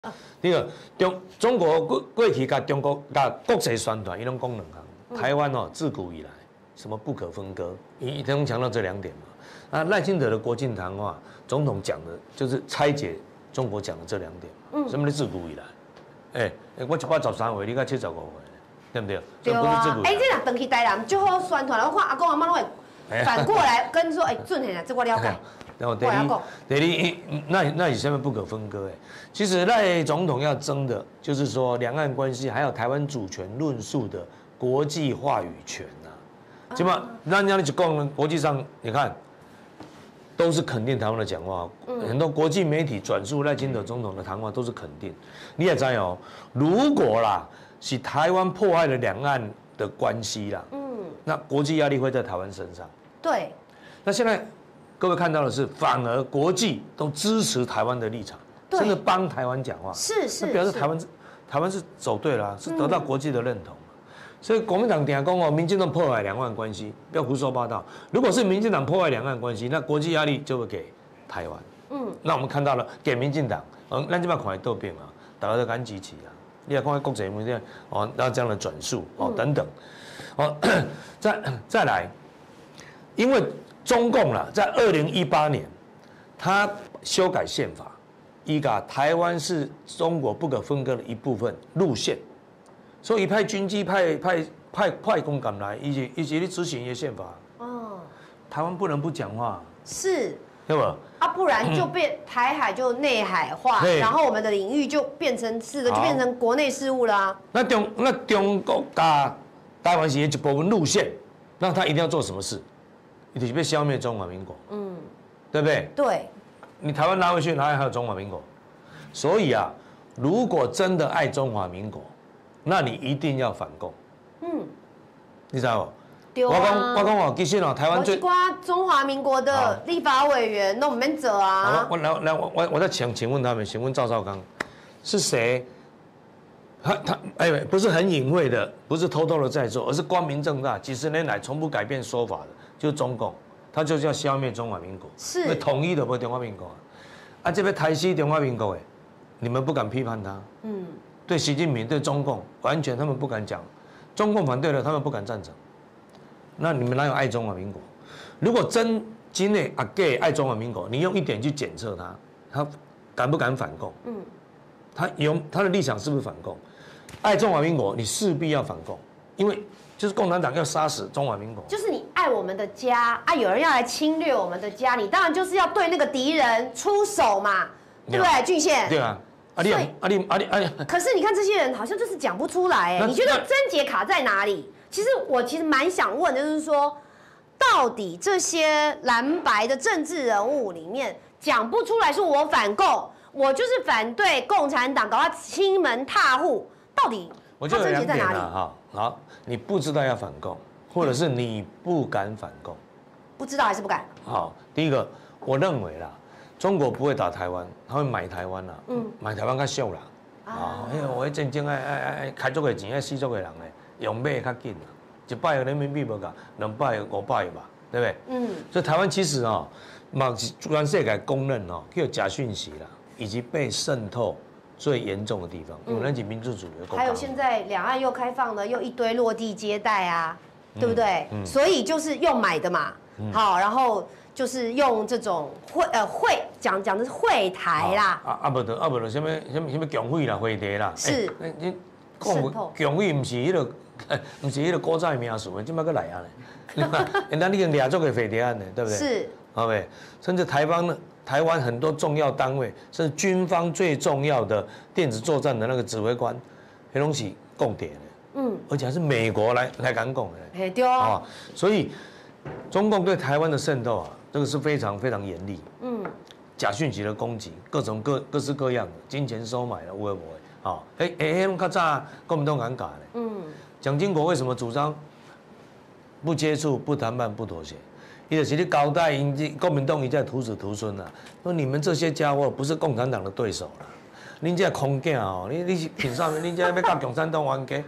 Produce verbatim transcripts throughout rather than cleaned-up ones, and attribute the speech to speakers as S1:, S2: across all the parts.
S1: 第二，中中国过过去甲中国甲国际宣传，伊拢讲两项。台湾哦，自古以来什么不可分割，一一定强调这两点嘛。啊，赖清德的国庆谈话，总统讲的就是拆解中国讲的这两点。嗯，什么叫自古以来？哎、欸，我一百十三岁，你才七十五岁，对不对？
S2: 对啊。哎、欸，这若回去台南，就好宣传。我看阿公阿妈拢会反过来跟说，哎、欸，准嘿啦，这我了解。
S1: 然后第二，第二，那那以什么不可分割？哎，其实赖总统要争的，就是说两岸关系还有台湾主权论述的国际话语权呐。起码让人家去讲，国际上你看，都是肯定台湾的讲话，很多国际媒体转述赖清德总统的谈话都是肯定。你也知哦，如果啦是台湾破坏了两岸的关系啦，嗯，那国际压力会在台湾身上。
S2: 对。
S1: 那现在。各位看到的是，反而国际都支持台湾的立场，甚至帮台湾讲话，
S2: 是是，
S1: 那表示台湾台湾是走对了、啊，是得到国际的认同。嗯、所以国民党讲哦，民进党破坏两岸关系，不要胡说八道。如果是民进党破坏两岸关系，那国际压力就会给台湾。嗯，那我们看到了给民进党，嗯，那就把款斗病啊，大家都赶集起啊，你也看国际媒体哦，然后这样的转述哦等等，哦，再再来，因为。中共啦，在二零一八年，他修改宪法，依个台湾是中国不可分割的一部分路线，所以派军机、派派派派工赶来，以及以及去执行一些宪法。哦，台湾不能不讲话，
S2: 是，
S1: 对吧？
S2: 啊，不然就变台海就内海化，然后我们的领域就变成是的，就变成国内事务啦。
S1: 那中那中国加台湾是一部分路线，那他一定要做什么事？一定是被消灭中华民国，嗯，对不对？
S2: 对，
S1: 你台湾拉回去，哪里还有中华民国？所以啊，如果真的爱中华民国，那你一定要反共，嗯，你知道不？
S2: 对啊。
S1: 我讲我讲哦，其实哦，台湾最
S2: 瓜中华民国的立法委员都没走啊。
S1: 我来来我我我再请请问他们，请问赵少康是谁？他他哎，不是很隐晦的，不是偷偷的在做，而是光明正大，几十年来从不改变说法的。就是中共，他就是要消灭中华民国，
S2: 是，
S1: 因为统一的不是中华民国啊，啊这边台西中华民国哎，你们不敢批判他，嗯，对习近平对中共完全他们不敢讲，中共反对了他们不敢赞成，那你们哪有爱中华民国？如果真今内啊 gay 爱中华民国，你用一点去检测他，他敢不敢反共？嗯，他有他的立场是不是反共？爱中华民国，你势必要反共，因为。就是共产党要杀死中华民国，
S2: 就是你爱我们的家啊，有人要来侵略我们的家，你当然就是要对那个敌人出手嘛，对不对，俊宪？
S1: 对啊，啊你啊你啊你啊你。
S2: 可是你看这些人好像就是讲不出来，哎，你觉得症结卡在哪里？其实我其实蛮想问的，就是说，到底这些蓝白的政治人物里面讲不出来，说我反共，我就是反对共产党，搞他亲门踏户，到底
S1: 他症结在哪里？哈，好。你不知道要反共，或者是你不敢反共，
S2: 不知道还是不敢？
S1: 好，第一个，我认为啦，中国不会打台湾，他会买台湾啦，嗯，买台湾较俗啦，啊，因为我迄真正爱爱爱开足个钱，爱死足个人嘞，用买较紧啦，一百个人民币无够，两百五百吧，对不对？嗯，所以台湾其实哦，嘛是全世界公认哦，有假讯息啦，以及被渗透。最严重的地方，因为那几民主主义的。
S2: 还有现在两岸又开放了，又一堆落地接待啊，对不对？嗯、所以就是用买的嘛，嗯、好，然后就是用这种会呃会讲讲的是会台啦。
S1: 啊啊不得啊不得，什么什么什么强会啦，会台啦。
S2: 是。
S1: 你你讲强会不是迄个，不是迄个古早的名词，今麦个来啊嘞？人家你已经俩做个会台案呢，对不对？
S2: 是。
S1: 好呗，甚至台湾呢。台湾很多重要单位，甚至军方最重要的电子作战的那个指挥官，黑东西共谍的，嗯，而且还是美国来来敢拱的，
S2: 嘿对啊，
S1: 所以中共对台湾的渗透啊，这个是非常非常严厉，嗯，假讯息的攻击，各种各各式各样的金钱收买的，会不会？啊，哎哎，那较早国民党敢搞的，嗯，蒋经国为什么主张不接触、不谈判、不妥协？伊就是你交代因国民党伊在徒子徒孙啊，说你们这些家伙不是共产党的对手啦，恁这空囝哦，你你凭啥物？恁这要甲共产党冤家？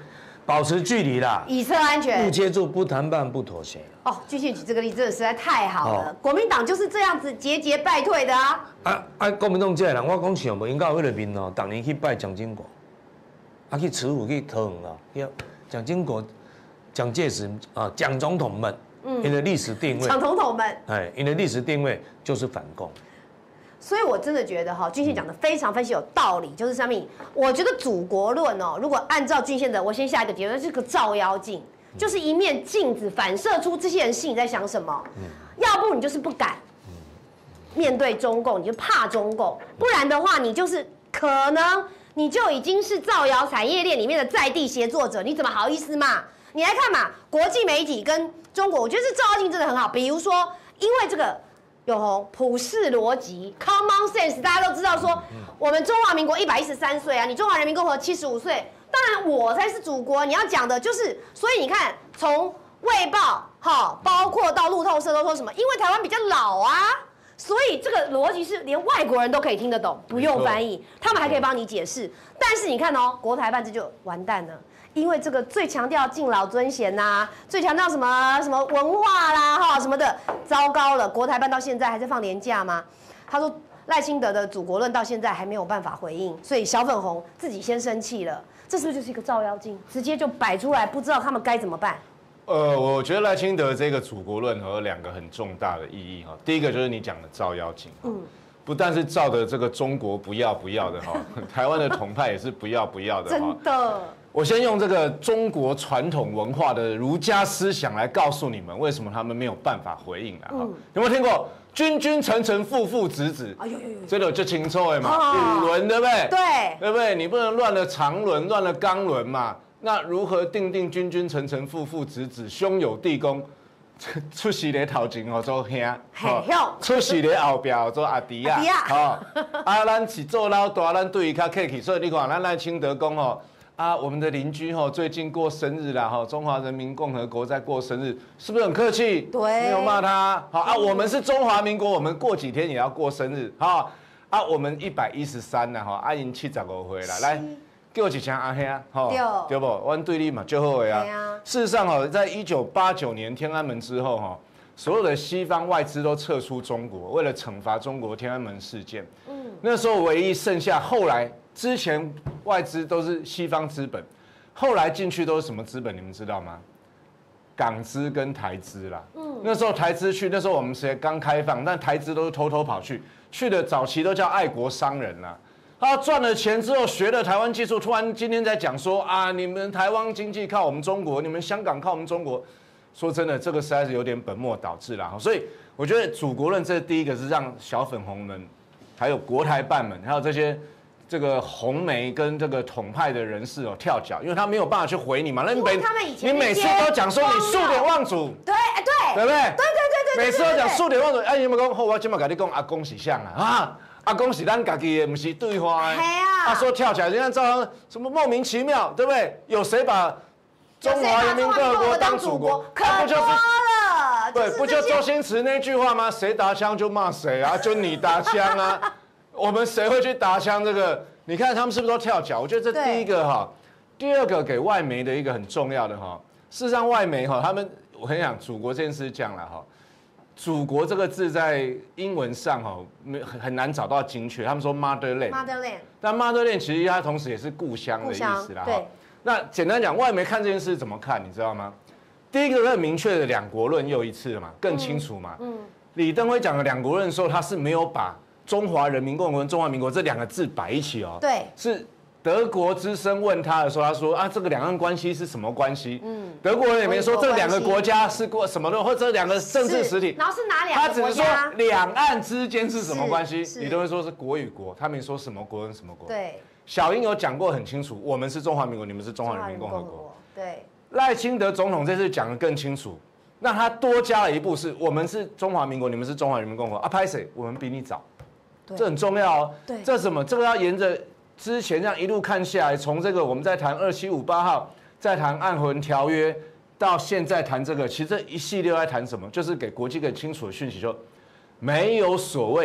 S1: 保持距离啦，
S2: 以策安全，
S1: 不接触、不谈判、不妥协。
S2: 哦，君宪举这个例子真的实在太好了，国民党就是这样子节节败退的啊。
S1: 啊啊！国民党这人，我讲想无，应该有迄个面哦，逐年去拜蒋经国，啊去慈湖去讨园啊，要蒋经国、蒋介石啊、蒋总统们，嗯，因为历史定位，
S2: 蒋总统们，
S1: 哎，因为历史定位就是反共。
S2: 所以，我真的觉得哈，俊宪讲的非常分析有道理，就是上面，我觉得祖国论哦，如果按照俊宪的，我先下一个结论，是个照妖镜，就是一面镜子反射出这些人心里在想什么。要不你就是不敢面对中共，你就怕中共；不然的话，你就是可能你就已经是造谣产业链里面的在地协作者，你怎么好意思嘛？你来看嘛，国际媒体跟中国，我觉得这照妖镜真的很好。比如说，因为这个。永红普世逻辑 ，common sense， 大家都知道说，我们中华民国一百一十三岁啊，你中华人民共和国七十五岁，当然我才是祖国。你要讲的就是，所以你看，从卫报哈，包括到路透社都说什么，因为台湾比较老啊，所以这个逻辑是连外国人都可以听得懂，不用翻译，他们还可以帮你解释。但是你看哦，国台办这就完蛋了。因为这个最强调敬老尊贤呐、啊，最强调什么什么文化啦哈什么的，糟糕了！国台办到现在还在放年假吗？他说赖清德的祖国论到现在还没有办法回应，所以小粉红自己先生气了，这是不是就是一个照妖镜，直接就摆出来，不知道他们该怎么办？
S3: 呃，我觉得赖清德这个祖国论有两个很重大的意义哈，第一个就是你讲的照妖镜，嗯，不但是照的这个中国不要不要的哈，台湾的统派也是不要不要的哈，
S2: 真的。
S3: 我先用这个中国传统文化的儒家思想来告诉你们，为什么他们没有办法回应了哈？嗯、有没有听过“君君臣臣父父子子”？哎呦呦呦，这个就清楚的嘛，五伦对不对？
S2: 对，
S3: 对不对？你不能乱了常伦，乱了纲伦嘛。那如何定定君君臣臣父父子子，兄友弟恭？出世的头前哦做兄，出世的后边做阿弟啊。哦，啊，咱是做老大，咱对伊较客气，所以你看，咱赖清德讲哦。啊，我们的邻居哈、哦、最近过生日啦哈，中华人民共和国在过生日，是不是很客气？
S2: 对，
S3: 没有骂他。好啊，我们是中华民国，我们过几天也要过生日哈。啊，我们一百一十三啦哈，阿英七十五岁啦，来给我一声阿兄哈，对不？我对你嘛就好的啊。事实上哦，在一九八九年天安门之后哈，所有的西方外资都撤出中国，为了惩罚中国天安门事件。嗯，那时候唯一剩下后来。之前外资都是西方资本，后来进去都是什么资本？你们知道吗？港资跟台资啦。嗯，那时候台资去，那时候我们才刚开放，但台资都是偷偷跑去，去的早期都叫爱国商人啦。他赚了钱之后，学了台湾技术，突然今天在讲说啊，你们台湾经济靠我们中国，你们香港靠我们中国。说真的，这个实在是有点本末倒置啦。所以我觉得祖国论这第一个是让小粉红们，还有国台办们，还有这些。这个红媒跟这个统派的人士哦跳脚，因为他没有办法去回你嘛。那你每你每次都讲说你数典忘祖，
S2: 对对
S3: 对不对？
S2: 对对对对，
S3: 每次都讲数典忘祖，哎，你们讲好，我今麦跟你讲阿公是像啊啊，阿公是咱家己的，不是对话的。他说跳起来，人家照样什么莫名其妙，对不对？有谁把中华人民共和国当祖国？
S2: 可多了。
S3: 对，不就周星驰那句话吗？谁打枪就骂谁啊，就你打枪啊。我们谁会去打枪？这个你看他们是不是都跳脚？我觉得这第一个哈，第二个给外媒的一个很重要的哈，事实上外媒哈，他们我很想祖国这件事讲了哈，祖国这个字在英文上哈没很难找到精确，他们说 motherland，motherland， 但 motherland 其实它同时也是故乡的意思啦哈。那简单讲，外媒看这件事怎么看？你知道吗？第一个很明确的两国论又一次了嘛，更清楚嘛。嗯，李登辉讲的两国论的时候，他是没有把中华人民共和国跟中华民国这两个字摆一起哦，
S2: 对，
S3: 是德国之声问他的时候，他说啊，这个两岸关系是什么关系？嗯，德国人也没说这两个国家是过什么的，或者两个政治实体，
S2: 然后是哪两个国家？
S3: 他只是说两岸之间是什么关系，你都会说是国与国，他没说什么国跟什么国。
S2: 对，
S3: 小英有讲过很清楚，我们是中华民国，你们是中华人民共和国。
S2: 对，
S3: 赖清德总统这次讲得更清楚，那他多加了一步是，我们是中华民国，你们是中华人民共和国啊，拍谁？我们比你早。这很重要哦。
S2: 对，
S3: 这什么？这个要沿着之前这样一路看下来，从这个我们在谈二七五八号，在谈暗魂条约，到现在谈这个，其实这一系列在谈什么？就是给国际更清楚的讯息，就没有所谓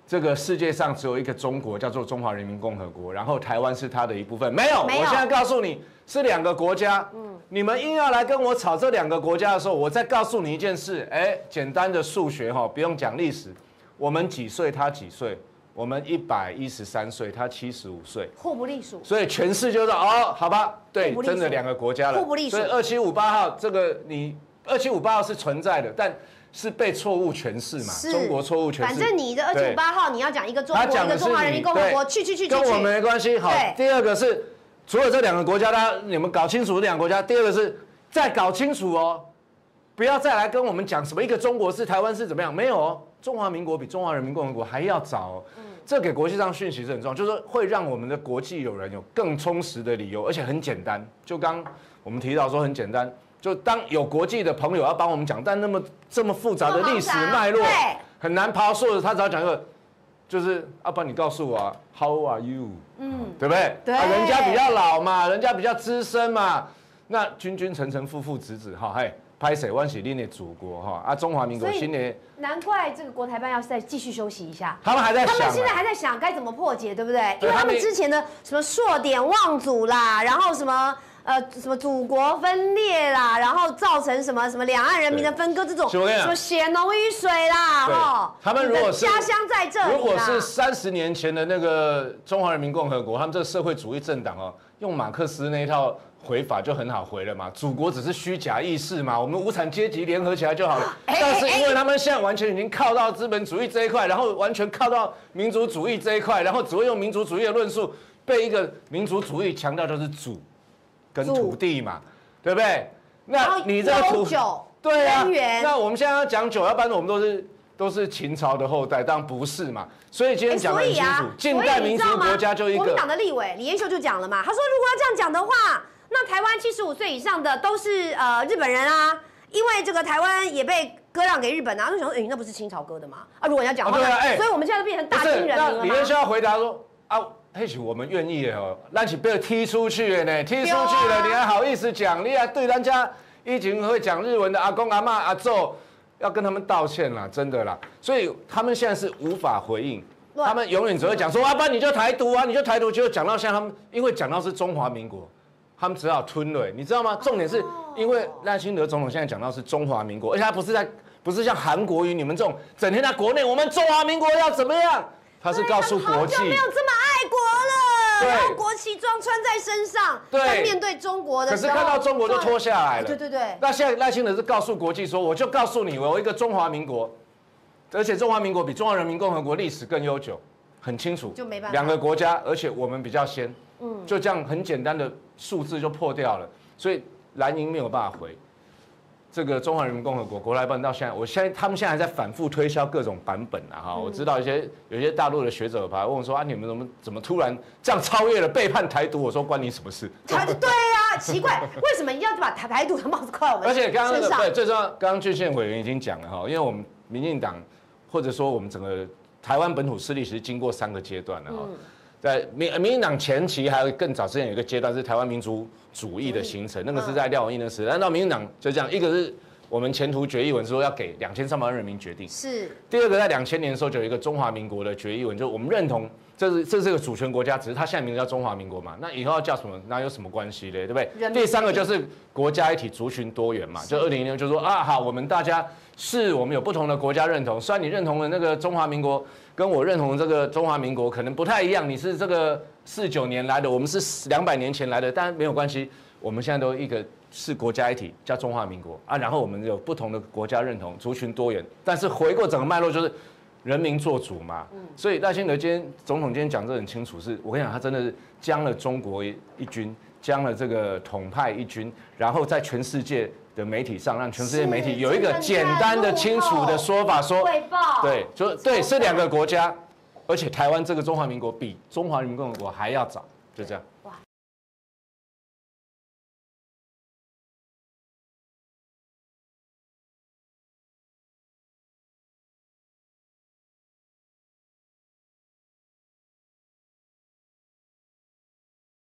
S3: 这个世界上只有一个中国，叫做中华人民共和国，然后台湾是它的一部分。没有，
S2: 没有
S3: 我现在告诉你是两个国家。嗯，你们硬要来跟我吵这两个国家的时候，我再告诉你一件事。哎，简单的数学哈，不用讲历史。我们几岁，他几岁？我们一百一十三岁，他七十五岁，
S2: 互不隶属。
S3: 所以全市就是哦，好吧，对，真的两个国家了。
S2: 互不隶属。
S3: 所以二七五八号这个你二七五八号是存在的，但是被错误诠释嘛，中国错误诠释。
S2: 反正你的二七五八号你要讲一个中国，一个中华人民共和国，去去去去，
S3: 跟我们没关系。好，第二个是除了这两个国家，大家你们搞清楚这两个国家。第二个是再搞清楚哦，不要再来跟我们讲什么一个中国是台湾是怎么样，没有哦，中华民国比中华人民共和国还要早哦。嗯，这给国际上讯息是很重要，就是会让我们的国际友人有更充实的理由，而且很简单。就刚我们提到说很简单。就当有国际的朋友要帮我们讲，但那么这么复杂的历史脉络很难爬树的，他只要讲一个，就是阿爸，你告诉我、啊、，How are you？ 嗯，对不对？
S2: 对、
S3: 啊，人家比较老嘛，人家比较资深嘛，那君君臣臣父父子子哈，嘿，拍谁欢喜另的祖国哈啊，中华民国新年，
S2: 难怪这个国台办要再继续休息一下，
S3: 他们还在想，
S2: 他们现在还在想该怎么破解，对不对？因为他们之前的什么硕典忘祖啦，然后什么。呃，什么祖国分裂啦，然后造成什么什么两岸人民的分割，这种什么血浓于水啦，哈。
S3: 他们如果是
S2: 家乡在这里，
S3: 如果是三十年前的那个中华人民共和国，他们这个社会主义政党哦，用马克思那一套回法就很好回了嘛。祖国只是虚假意识嘛，我们无产阶级联合起来就好了。但是因为他们现在完全已经靠到资本主义这一块，然后完全靠到民族主义这一块，然后只会用民族主义的论述，被一个民族主义强调就是主。跟土地嘛，对不对？那你这个土对啊，那我们现在要讲酒，要不然我们都是都是秦朝的后代，当然不是嘛。所以今天讲得很清楚，近代民族国家就一个。
S2: 国民党的立委李彦秀就讲了嘛，他说如果要这样讲的话，那台湾七十五岁以上的都是呃日本人啊，因为这个台湾也被割让给日本啊。就想说，哎，那不是清朝割的吗？啊，如果要讲的话，所以我们现在变成大清人民了吗？
S3: 李彦秀要回答说啊。或许我们愿意哦，让你被踢出去了呢，踢出去了，你还好意思讲？你还对人家以前会讲日文的阿公阿嬷阿祖，要跟他们道歉啦，真的啦。所以他们现在是无法回应，他们永远只会讲说，啊，不然你就台独啊，你就台独。结果讲到现在，他们因为讲到是中华民国，他们只好吞了，你知道吗？重点是因为赖清德总统现在讲到是中华民国，而且他不是在不是像韩国瑜你们这种整天在国内，我们中华民国要怎么样？他是告诉国际，
S2: 好久没有这么爱国了，然后国旗装穿在身上，对，面对中国的
S3: 可是看到中国就脱下来了，
S2: 对对对。
S3: 那现在赖清德是告诉国际说，我就告诉你，我有一个中华民国，而且中华民国比中华人民共和国历史更悠久，很清楚，
S2: 就没办法，
S3: 两个国家，而且我们比较先，嗯，就这样很简单的数字就破掉了，所以蓝营没有办法回。这个中华人民共和国国台办到现在，我现在他们现在还在反复推销各种版本啊哈，我知道一些有些大陆的学者跑来问我说啊，你们怎么怎么突然这样超越了背叛台独？我说关你什么事？
S2: 对呀，奇怪，为什么一定要把台台独的帽子扣在我们身上？
S3: 而且刚刚对最重要，刚刚俊宪委员已经讲了哈，因为我们民进党或者说我们整个台湾本土势力其实经过三个阶段了哈。在民民进党前期还有更早之前有一个阶段是台湾民族主义的形成，那个是在廖文毅的时代。但到民进党就这样，一个是我们前途决议文说要给两千三百万人民决定，
S2: 是。
S3: 第二个在两千年的时候就有一个中华民国的决议文，就我们认同这是这是个主权国家，只是它现在名字叫中华民国嘛，那以后要叫什么，那有什么关系嘞？对不对？第三个就是国家一体，族群多元嘛，就二零一六就说啊好，我们大家是我们有不同的国家认同，虽然你认同的那个中华民国。跟我认同的这个中华民国可能不太一样，你是这个四九年来的，我们是两百年前来的，但没有关系，我们现在都一个是国家一体，叫中华民国啊，然后我们有不同的国家认同，族群多元，但是回过整个脉络就是人民做主嘛，所以赖清德今天总统今天讲这很清楚，是我跟你讲，他真的是将了中国一军，将了这个统派一军，然后在全世界。的媒体上，让全世界媒体有一个简单的、清楚的说法，说对，就对，是两个国家，而且台湾这个中华民国比中华人民共和国还要早，就这样。哇。